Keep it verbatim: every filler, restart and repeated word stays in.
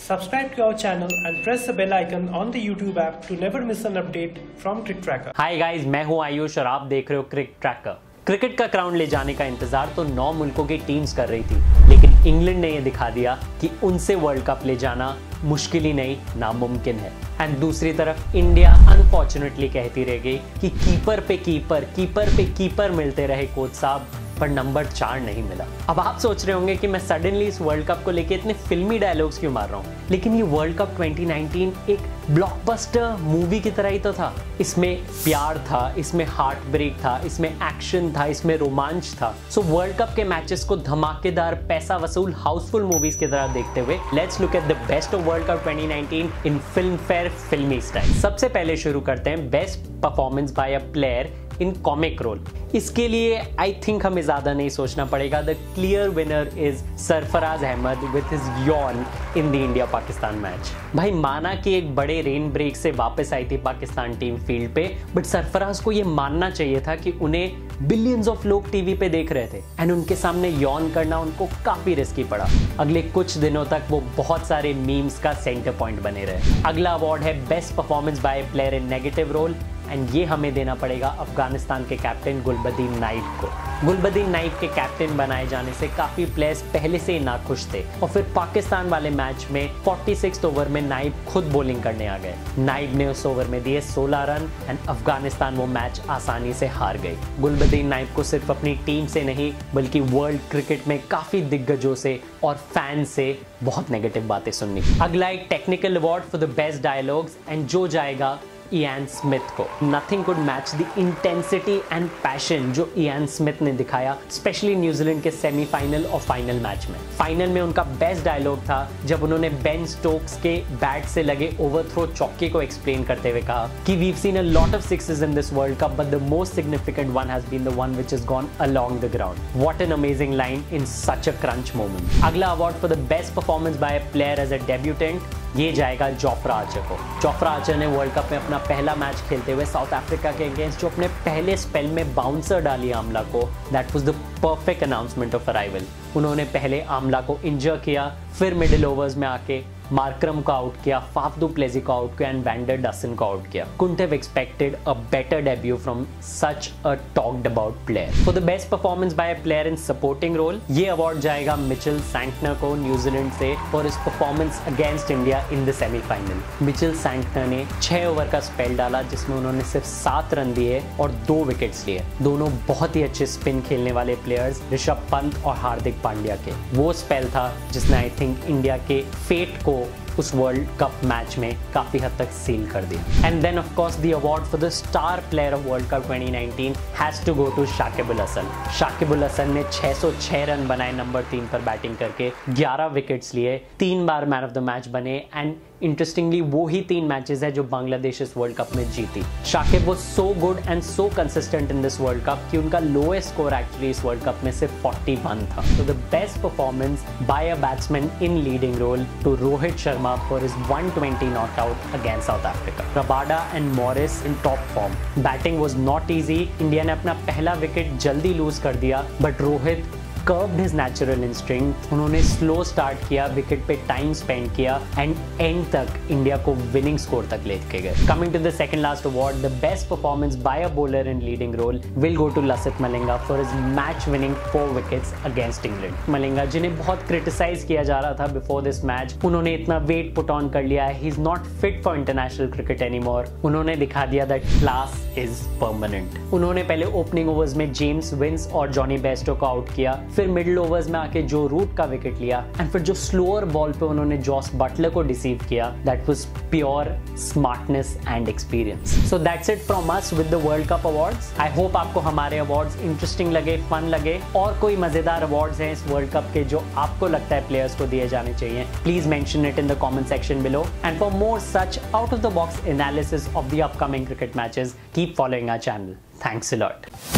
Subscribe to our channel and press the bell icon on the YouTube app to never miss an update from CricTracker. Hi guys, मैं हूं आयुष और आप देख रहे हो CricTracker। Cricket का क्राउन ले जाने का इंतजार तो नौ मुल्कों की टीम्स कर रही थी, लेकिन इंग्लैंड ने यह दिखा दिया कि उनसे वर्ल्ड कप ले जाना मुश्किल ही नहीं नामुमकिन है। एंड दूसरी तरफ इंडिया अनफॉर्चुनेटली कहती रह गई कि कीपर पे कीपर कीपर पे कीपर मिलते रहे कोच साहब, पर नंबर चार नहीं मिला। अब आप सोच रहे होंगे कि मैं सडनली इस वर्ल्ड कप को लेके इतने फिल्मी डायलॉग्स क्यों मार रहा हूँ, लेकिन ये वर्ल्ड कप ट्वेंटी नाइनटीन एक ब्लॉकबस्टर मूवी की तरह ही तो था। इसमें प्यार था, इसमें हार्ट ब्रेक था, इसमें एक्शन था, इसमें रोमांच था। सो वर्ल्ड कप के मैचेस को धमाकेदार पैसा वसूल हाउसफुल मूवीज की तरह देखते हुए let's look at the best of world cup twenty nineteen in Filmfare फिल्मी स्टाइल। सबसे पहले शुरू करते हैं best performance by a player in comic role. इसके लिए आई थिंक हमें ज्यादा नहीं सोचना पड़ेगा। The clear winner is Sarfaraz Ahmed with his yawn in the India Pakistan match. भाई माना कि एक बड़े रेन ब्रेक से वापस आई थी पाकिस्तान टीम फील्ड पे, बट सरफराज को ये मानना चाहिए था कि उन्हें बिलियंस ऑफ लोग टीवी पे देख रहे थे एंड उनके सामने यॉन करना उनको काफी रिस्की पड़ा। अगले कुछ दिनों तक वो बहुत सारे मीम्स का सेंटर पॉइंट बने रहे। अगला अवार्ड है best performance by player in negative role and ये हमें देना पड़ेगा अफगानिस्तान के कैप्टन गुलबदीन नाइब को। गुलबदीन नाइब के कैप्टन बनाए जाने से काफी प्लेयर्स पहले से ही नाखुश थे और फिर पाकिस्तान वाले मैच में छियालीसवें ओवर में नाइब खुद बॉलिंग करने आ गए। नाइब ने उस ओवर में दिए सोलह रन एंड अफगानिस्तान वो मैच आसानी से हार गई। गुलबदीन नाइब को सिर्फ अपनी टीम से नहीं बल्कि वर्ल्ड क्रिकेट में काफी दिग्गजों से और फैंस से बहुत नेगेटिव बातें सुननी। अगला एक technical award for the best dialogues and जो जाएगा इयान स्मिथ को। Nothing could match the intensity and passion जो इयान स्मिथ ने दिखाया, स्पेशली न्यूजीलैंड के सेमीफाइनल और फाइनल मैच में। फाइनल में उनका बेस्ट डायलॉग था जब उन्होंने बेन स्टोक्स के बैट से लगे ओवरथ्रो चौके को एक्सप्लेन करते हुए कहा कि we've seen a lot of sixes in this world cup but the most significant one has been the one which has gone along the ground. What an amazing line in such a crunch moment. अगला award for the best performance by a player as a debutante ये जाएगा Jofra Archer को। Jofra Archer ने world cup में अपना पहला match खेलते हुए साउथ अफ्रीका के अगेंस्ट जो अपने पहले स्पेल में बाउंसर डाली आमला को, that was the perfect announcement of arrival. उन्होंने पहले आमला को इंजर किया, फिर मिडिल ओवर्स में आके मार्क्रम को आउट किया, फाफ डू प्लेसी को आउट किया एंड वैंडर डसन को आउट किया। Couldn't have expected a better debut from such a talked about player. For the best performance by a player in supporting role ये अवार्ड जाएगा Mitchell Santner को New Zealand से for his performance against India in the semifinal. Mitchell Santner ने छह over का spell डाला जिसमें उन्होंने सिर्फ सात रन दिए और दो विकेट्स लिए। दोनों बहुत ही अच्छे स्पिन खेलने वाले प्लेयर्स ऋषभ पंत और हार्दिक पांड्या के। वो स्पेल था जिसने आई थिंक इंडिया के फेट को उस वर्ल्ड कप मैच में काफी हद तक सील कर दिया। And then of course the award for the star player of world cup twenty nineteen has to go to Shakib Al Hasan. Shakib Al Hasan ने छह सौ छह रन बनाए नंबर तीन पर बैटिंग करके, ग्यारह विकेट्स लिए, तीन बार मैन ऑफ द मैच बने एंड इंटरेस्टिंगली वो ही तीन मैचेस है जो बांग्लादेश इस वर्ल्ड कप में जीती। Shakib was so good and so consistent in this world cup कि उनका लोएस्ट स्कोर एक्चुअली इस वर्ल्ड कप में सिर्फ इकतालीस था। तो the best performance by a batsman in leading role to Rohit Sharma for his one twenty not out against South Africa. Rabada and Morris in top form. Batting was not easy. India ने अपना पहला wicket जल्दी loose कर दिया but Rohit curved his natural instinct. उन्होंने slow start किया, wicket पे time spend किया एंड एंड तक इंडिया को विनिंग स्कोर तक लेके गए। Coming to the second last award the best performance by a bowler in leading role will go to Lasith Malinga for his match winning four wickets against England. Malinga जिन्हें बहुत criticise किया जा रहा था बिफोर दिस मैच, उन्होंने इतना वेट पुट ऑन कर लिया है, he is not fit for international cricket anymore. उन्होंने दिखा दिया दैट क्लास इज परमानेंट। उन्होंने पहले ओपनिंग ओवर्स में जेम्स विंस और जॉनी बेस्टो को आउट किया, फिर मिडिल ओवर्स में आके जो रूट का विकेट लिया एंड फिर जो स्लोअर बॉल पे उन्होंने जॉस बटलर को डिसीव किया, that was pure smartness and experience. So that's it from us with the world cup awards. I hope आपको हमारे अवार्ड्स इंटरेस्टिंग लगे, फन लगे। और कोई मजेदार अवार्ड्स हैं इस वर्ल्ड कप के जो आपको लगता है प्लेयर्स को दिए जाने चाहिए, please mention it in the comment section below. And for more such out of the box analysis of the upcoming cricket matches, keep following our channel. Thanks a lot.